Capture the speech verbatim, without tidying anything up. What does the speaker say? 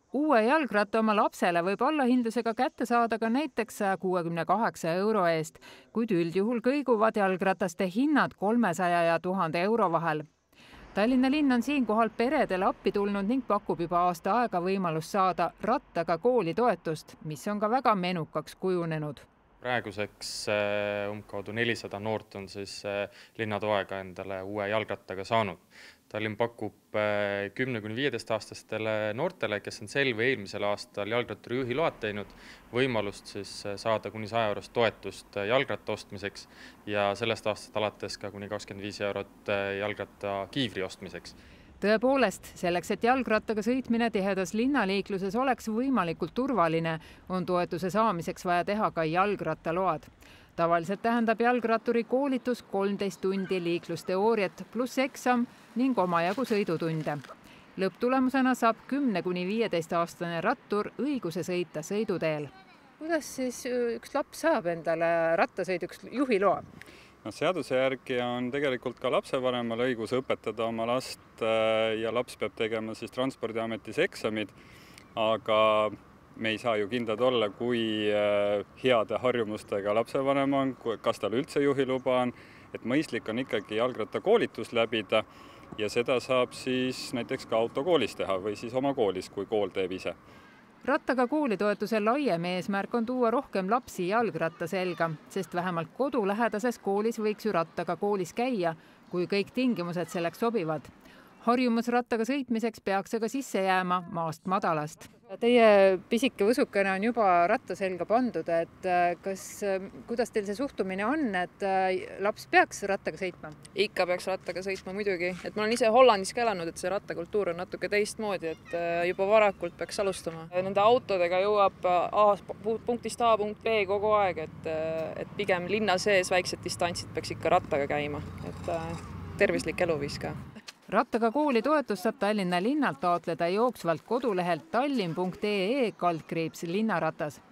Uue jalgratta oma lapsele võib allahindlusega kätte saada ka näiteks saja kuuekümne kaheksa euro eest, kuid üldjuhul kõiguvad jalgrataste hinnad kolmesaja ja tuhande euro vahel. Tallinna linn on siinkohal peredele appi tulnud ning pakub juba aasta aega võimalust saada rattaga kooli toetust, mis on ka väga menukaks kujunenud. Praeguseks umbkaudu nelisada noort on siis linnatoega endale uue jalgrattaga saanud. Tallinn pakub kümne kuni viieteist aastastele noortele, kes on sel või eelmisel aastal jalgratturi juhi load teinud, võimalust siis saada kuni saja eurost toetust jalgratta ostmiseks ja sellest aastast alates ka kuni kakskümmend viis eurot jalgratta kiivri ostmiseks. Tõepoolest, selleks, et jalgrattaga sõitmine tihedas linnaliikluses oleks võimalikult turvaline, on toetuse saamiseks vaja teha ka jalgrattaload. Tavaliselt tähendab jalgratturi koolitus kolmteist tundi liiklusteooriat pluss eksam ning omajagu sõidutunde. Lõpptulemusena saab kümne kuni viieteist aastane rattur õiguse sõita sõiduteel. Kuidas siis üks laps saab endale rattasõiduks juhiloa? No, seaduse järgi on tegelikult ka lapsevanemal õigus õpetada oma last ja laps peab tegema siis Transpordiametis eksamid, aga me ei saa ju kindlad olla, kui heade harjumustega lapsevanem on, kas tal üldse juhiluba on, et mõistlik on ikkagi jalgrattakoolitus läbida ja seda saab siis näiteks ka autokoolis teha või siis oma koolis, kui kool teeb ise. Rattaga koolitoetuse laiem eesmärk on tuua rohkem lapsi jalgratta selga, sest vähemalt kodulähedases koolis võiks ju rattaga koolis käia, kui kõik tingimused selleks sobivad. Harjumus rattaga sõitmiseks peaks aga sisse jääma maast madalast. Teie pisike võsukene on juba ratta selga pandud, et kas, kuidas teil see suhtumine on, et laps peaks rattaga sõitma? Ikka peaks rattaga sõitma muidugi. Et ma olen ise Hollandis ka elanud, et see rattakultuur on natuke teistmoodi, et juba varakult peaks alustama. Nende autodega jõuab A, punktist A punkt B kogu aeg, et, et pigem linna sees väiksed distantsid peaks ikka rattaga käima, et tervislik eluviis ka. Rattaga kooli toetust saab Tallinna linnalt taotleda jooksvalt kodulehelt tallinn punkt ee kaldkriips linnaratas.